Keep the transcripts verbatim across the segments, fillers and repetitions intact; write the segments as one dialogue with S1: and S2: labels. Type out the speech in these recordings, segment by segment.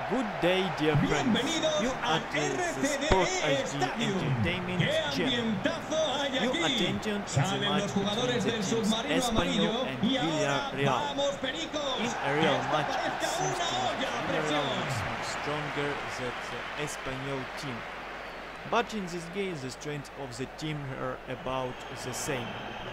S1: Good day, dear friends.
S2: Bienvenidos
S1: You
S2: al
S1: are the
S2: R C D
S1: Sport H D
S2: Stadium.
S1: Entertainment
S2: ¡Qué
S1: Channel.
S2: ambientazo hay
S1: Your
S2: aquí!
S1: attention is the
S2: Salen
S1: match
S2: los
S1: between
S2: jugadores
S1: the
S2: del
S1: teams
S2: submarino
S1: Espanyol
S2: amarillo
S1: and
S2: y ahora
S1: Villarreal.
S2: vamos pericos.
S1: In a real
S2: Esto
S1: match, it
S2: parezca
S1: seems
S2: una
S1: to me
S2: olla a
S1: Villarreal
S2: presión.
S1: looks much stronger than the Espanyol team. But in this game, the strength of the team are about the same.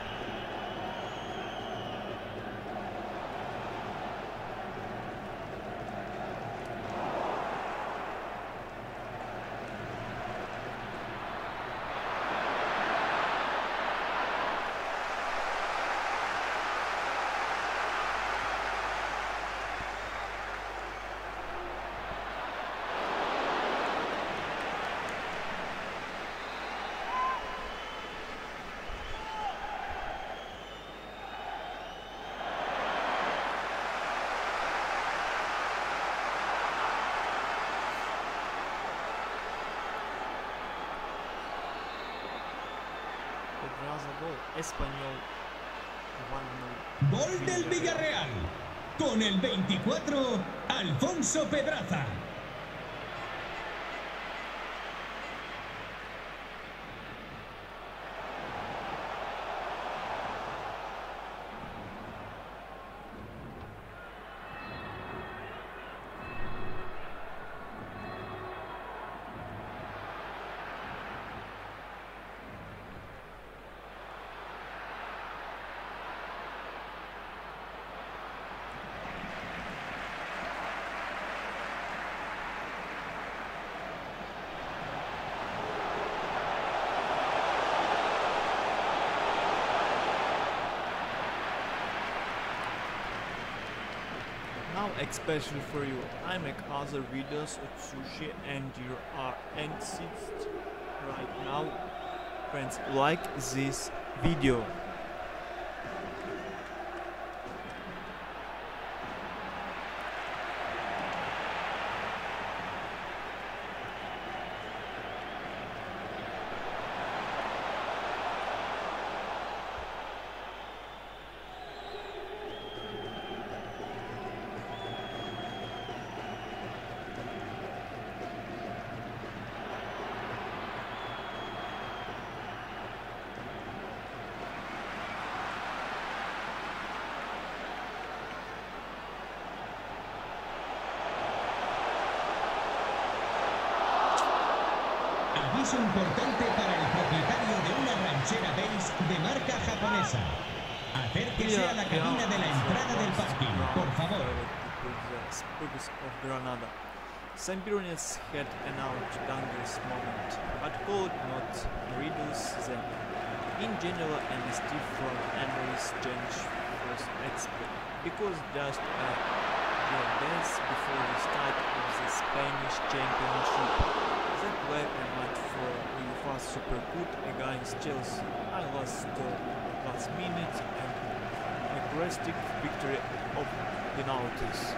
S1: Espanyol uno cero.
S2: Gol del Villarreal. Con el veinticuatro, Alfonso Pedraza.
S1: Now, especially for you, I make other videos at sushi and you are insist right now. Friends, like this video.
S2: Aviso importante para el propietario de una ranchera base de marca japonesa. Acérquese a la cabina de la entrada del parking, por favor.
S1: Of Granada. Some Pyrenees had an out dangerous moment, but could not reduce them. In general, and Steve from Emery's change was expected, because just a few days before the start of the Spanish Championship, they played a match for UEFA Super Cup against Chelsea. I lost the last minute and a drastic victory of penalties.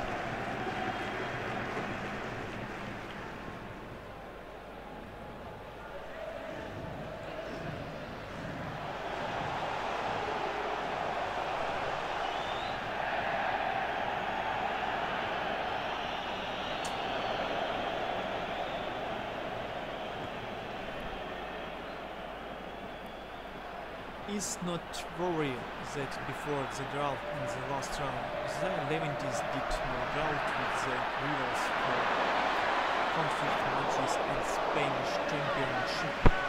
S1: Is not worry that before the drought in the last round, the Levantes did no drought with the rivals for conflict matches and Spanish Championship.